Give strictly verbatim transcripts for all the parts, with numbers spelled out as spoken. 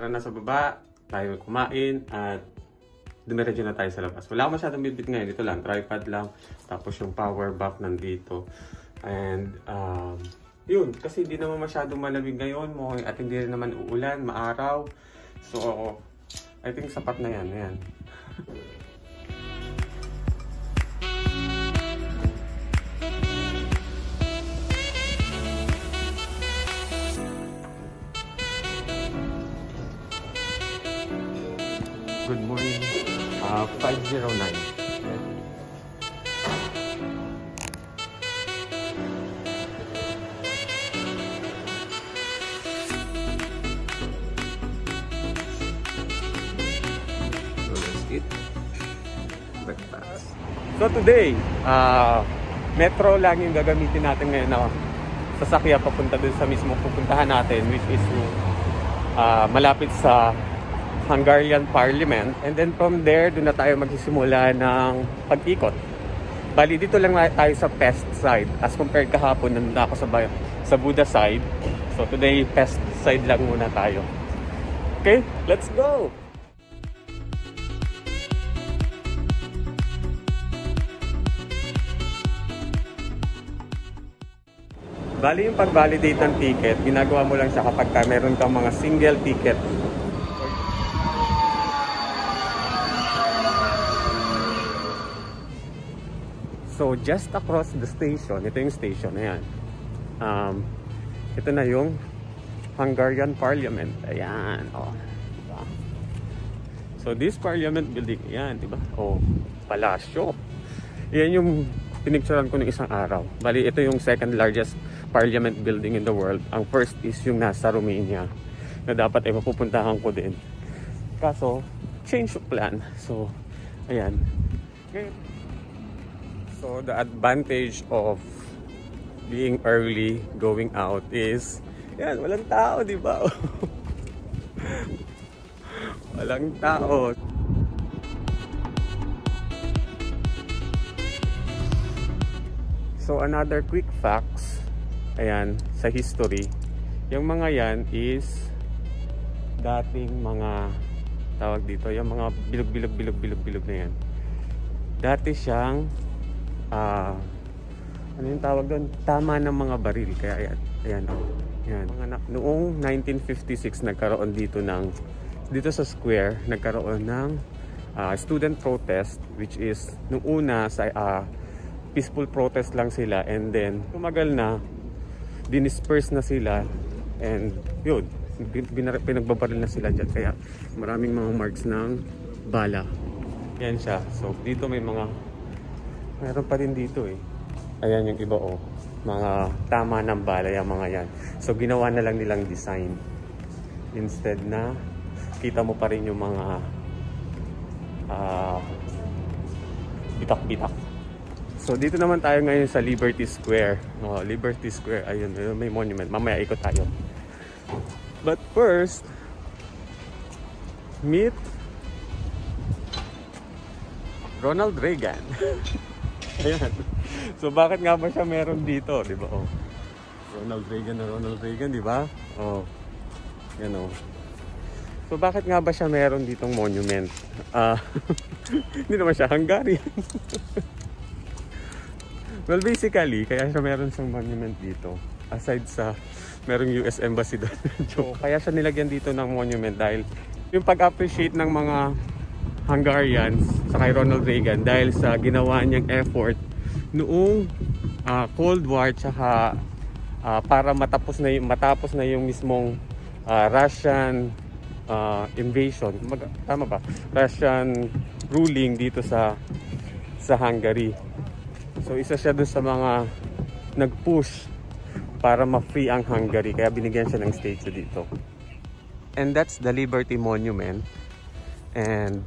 tara na sa baba, tayo kumain at dumiretso na tayo sa labas. Wala akong masyadong bitbit ngayon, dito lang, tripod lang, tapos yung power bank nandito. And um, yun, kasi hindi naman masyadong malamig ngayon mo, at hindi rin naman uulan, maaraw. So, I think sapat na yan, ayan. Good morning. Uh, five oh nine. So let's eat breakfast. So today, uh, metro lang yung gagamitin natin ngayon na sasakyan papunta dun sa mismo pupuntahan natin, which is uh, malapit sa Hungarian Parliament, and then from there, doon na tayo magsisimula ng pag-ikot. Bali, dito lang tayo sa Pest side as compared kahapon, nandun ako sa, sa Buda side. So today, Pest side lang muna tayo. Okay, let's go! Bali, yung pag-validate ng ticket, ginagawa mo lang siya kapag ka meron kang mga single ticket. So, just across the station, ito yung station na yan. Um, ito na yung Hungarian Parliament. Ayan. Oh, diba? So, this Parliament building, ayan, diba? Oh, palasyo. Yan yung pinicturean ko ng isang araw. Bali, ito yung second largest Parliament building in the world. Ang first is yung nasa Romania, na dapat ay mapupuntahan ko din. Kaso, change of plan. So, ayan. Okay. So, the advantage of being early, going out is, yan, walang tao, di ba? Walang tao. So, another quick facts, ayan, sa history, yung mga yan is dating mga, tawag dito, yung mga bilog-bilog-bilog-bilog-bilog na yan. Dati siyang Ah, uh, ano yung tawag doon? Tama ng mga baril. Kaya ayan, ayan, oh, ayan. Mga na, noong nineteen fifty-six nagkaroon dito ng dito sa square nagkaroon ng uh, student protest, which is nung una sa uh, peaceful protest lang sila, and then tumagal na, dinisperse na sila, and yun, pinagbabaril na sila dyan. Kaya maraming mga marks ng bala. Yan siya. So dito may mga meron pa rin dito eh. Ayan yung iba oh. Mga tama ng bala yung mga yan. So ginawa na lang nilang design. Instead na kita mo pa rin yung mga uh, bitak-bitak. So dito naman tayo ngayon sa Liberty Square. Oh, Liberty Square. Ayun, may monument. Mamaya ikot tayo. But first, meet Ronald Reagan. Ayan. So bakit nga ba siya meron dito, di ba? Oh. Ronald Reagan na Ronald Reagan, di ba? Oh. Yan oh. So bakit nga ba siya meron ditong monument? Ah, uh, hindi naman siya Hungarian. Well, basically, kaya siya meron siyang monument dito. Aside sa merong U S Embassy doon. So, kaya siya nilagyan dito ng monument dahil yung pag-appreciate ng mga Hungarians sa kay Ronald Reagan dahil sa ginawa niyang effort noong uh, Cold War, tsaka uh, para matapos na yung, matapos na yung mismong uh, Russian uh, invasion, mag, tama ba? Russian ruling dito sa sa Hungary. So isa siya dun sa mga nag-push para ma-free ang Hungary, kaya binigyan siya ng statue dito. And that's the Liberty Monument. And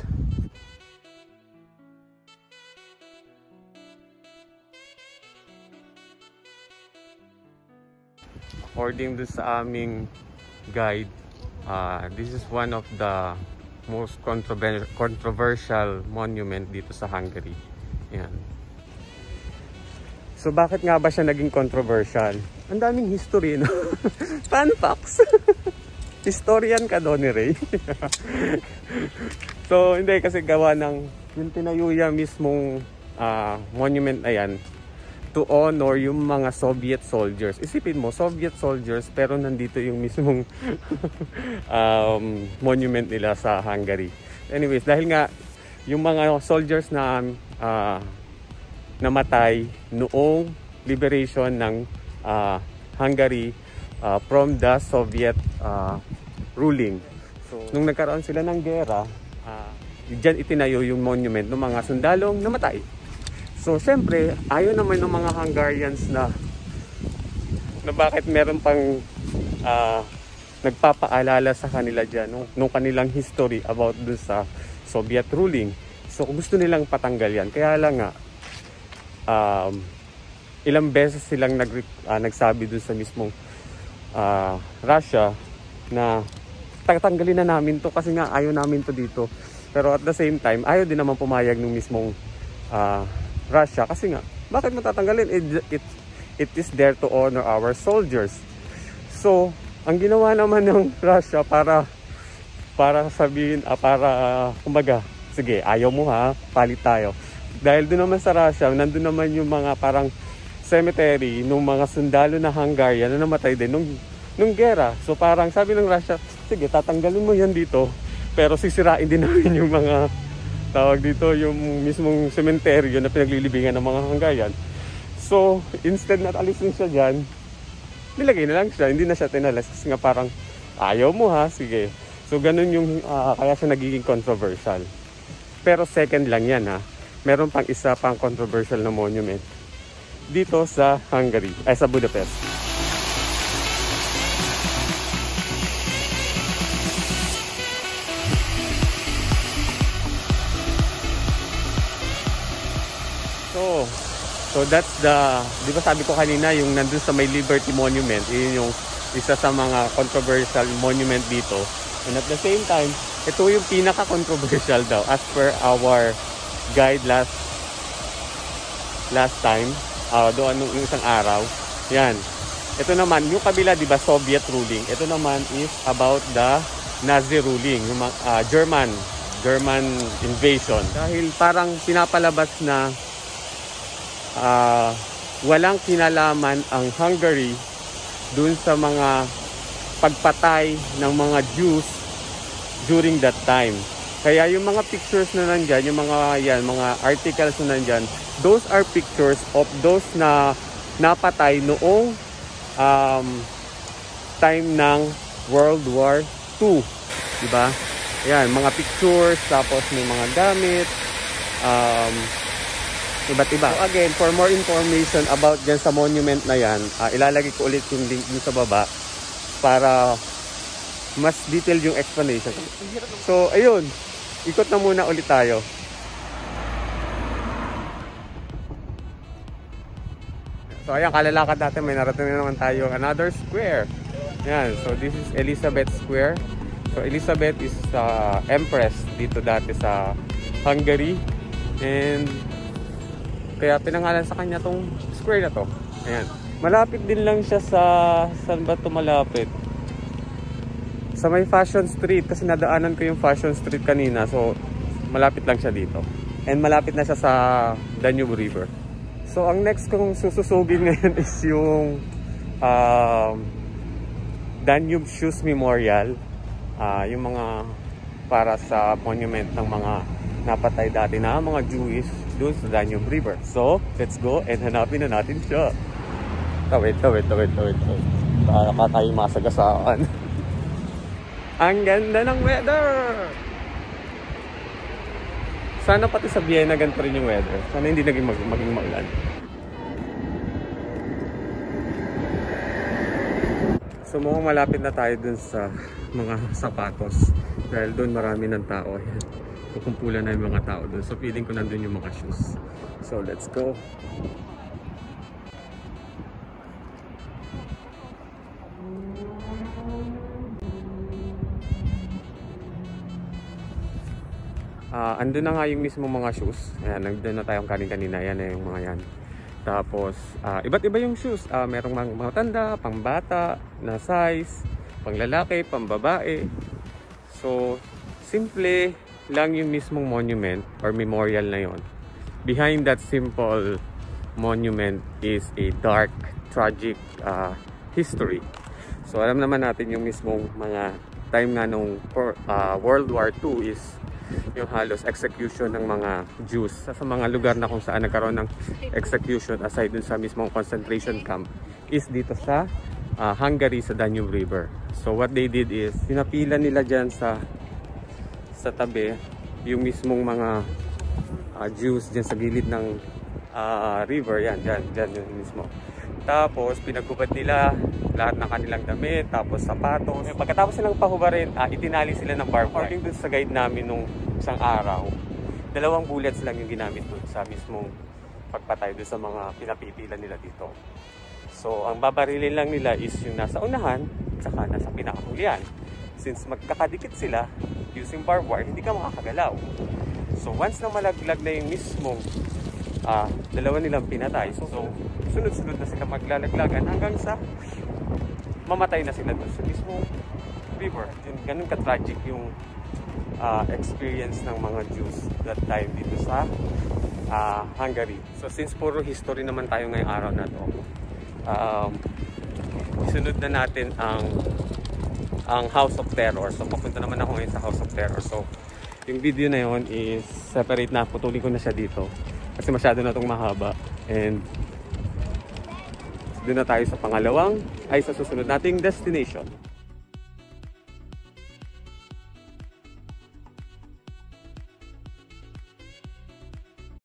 according to sa aming guide, uh, this is one of the most controversial controversial monument dito sa Hungary. Yan. So bakit nga ba siya naging controversial? Ang daming history, no? Fun facts. Historian ka, Donnie Ray. So, hindi kasi gawa ng yung tinayuya mismong uh, monument na yan to honor yung mga Soviet soldiers. Isipin mo, Soviet soldiers, pero nandito yung mismong um, monument nila sa Hungary. Anyways, dahil nga yung mga soldiers na uh, namatay noong liberation ng uh, Hungary uh, from the Soviet uh, ruling. So, nung nagkaroon sila ng gera, uh, dyan itinayo yung monument ng mga sundalong namatay. So, syempre, ayaw naman ng mga Hungarians na na bakit meron pang uh, nagpapaalala sa kanila dyan nung, nung kanilang history about dun sa Soviet ruling. So, gusto nilang patanggal yan. Kaya lang nga, um, ilang beses silang nag, uh, nagsabi dun sa mismong uh, Russia na tatanggalin na namin to kasi nga ayaw namin to dito. Pero at the same time, ayaw din naman pumayag ng mismong uh, Russia kasi nga, bakit mo tatanggalin? It, it, it is there to honor our soldiers. So, ang ginawa naman ng Russia para para sabihin, ah, para uh, kumbaga, sige, ayaw mo ha, palit tayo. Dahil doon naman sa Russia, nandun naman yung mga parang cemetery ng mga sundalo na Hungarian na namatay din nung, nung gera. So parang sabi ng Russia, sige, tatanggalin mo yan dito, pero sisirain din namin yung mga tawag dito, yung mismong cemetery na pinaglilibingan ng mga Hungarian. So, instead na alisin siya dyan, nilagay na lang siya, hindi na siya tinalas kasi nga parang ayaw mo ha, sige. So, ganun yung, uh, kaya siya nagiging controversial. Pero second lang yan ha. Meron pang isa pang controversial na monument dito sa Hungary, ay sa Budapest. So, so that's the, di ba sabi ko kanina, yung nandun sa may Liberty Monument, yun yung isa sa mga controversial monument dito. And at the same time, ito yung pinaka-controversial daw as per our guide last last time, uh, doon nung isang araw. Yan. Ito naman, yung kabila, di ba, Soviet ruling. Ito naman is about the Nazi ruling, yung uh, German, German invasion. Dahil parang pinapalabas na uh, walang kinalaman ang Hungary dun sa mga pagpatay ng mga Jews during that time. Kaya yung mga pictures na nandyan, yung mga yan, mga articles na nandyan, those are pictures of those na napatay noong um, time ng World War Two. Diba? Yan, mga pictures, tapos may mga gamit, um, iba't iba. So again, for more information about dyan sa monument na yan, uh, ilalagay ko ulit yung link dun sa baba para mas detailed yung explanation. So, ayun. Ikot na muna ulit tayo. So, ayan, kalalakad natin. May narating na naman tayo. Another square. Ayan. So, this is Elizabeth Square. So, Elizabeth is uh, Empress dito dati sa Hungary. And, kaya pinangalan sa kanya tong square na to. Ayan. Malapit din lang siya sa... Saan ba ito malapit? Sa may Fashion Street, kasi nadaanan ko yung Fashion Street kanina, so malapit lang siya dito. And malapit na siya sa Danube River. So ang next kong sususugin ngayon is yung uh, Danube Shoes Memorial. Uh, yung mga para sa monument ng mga napatay dati na mga Jewish doon sa Danube River. So let's go and hanapin na natin siya. Tawid, tawid, tawid, tawid, tawid. Para tayo masagasaan. Ang ganda ng weather! Sana pati sa Vienna ganito rin yung weather. Sana hindi naging mag maging maulan. So mukhang malapit na tayo dun sa mga sapatos. Dahil dun marami ng tao. Kukumpulan na yung mga tao dun. So feeling ko nandun yung mga shoes. So let's go! Uh, andun na nga yung mismo mga shoes. Ayan, nandun na tayong kanin-kanina. Yan na yung mga yan. Tapos, uh, iba't iba yung shoes. Uh, merong mga, mga tanda, pangbata, na size. panglalaki, pambabae. So, simple lang yung mismong monument or memorial na yon. Behind that simple monument is a dark, tragic uh, history. So, alam naman natin yung mismong mga time nga nung uh, World War Two is yung halos execution ng mga Jews sa, sa mga lugar na kung saan nagkaroon ng execution aside dun sa mismong concentration camp is dito sa uh, Hungary sa Danube River. So what they did is pinapila nila dyan sa sa tabi yung mismong mga uh, Jews dyan sa gilid ng uh, river. Yan, dyan, dyan yung mismo. Tapos pinagubad nila lahat ng kanilang damit, tapos sapatos. Pagkatapos silang pahubarin, uh, itinali sila ng barbed wire. According dun sa guide namin nung isang araw, dalawang bullets lang yung ginamit dun sa mismong pagpatay dun sa mga pinapipila nila dito. So ang babarilin lang nila is yung nasa unahan, saka nasa pinakahulihan. Since magkakadikit sila using barbed wire, hindi ka makakagalaw. So once na malaglag na yung mismong uh, dalawa nilang pinatay, so, so sunod-sunod na sila maglalaglagan hanggang sa mamatay na sila doon sa mismong river. Ganun ka-tragic yung uh, experience ng mga Jews that time dito sa uh, Hungary. So since puro history naman tayo ngayong araw na to, um, isunod na natin ang ang House of Terror. So papunta naman ako ngayon sa House of Terror. So yung video na yon is separate na, putulin ko na siya dito kasi masyado na itong mahaba, and doon na tayo sa pangalawang ay sa susunod nating destination.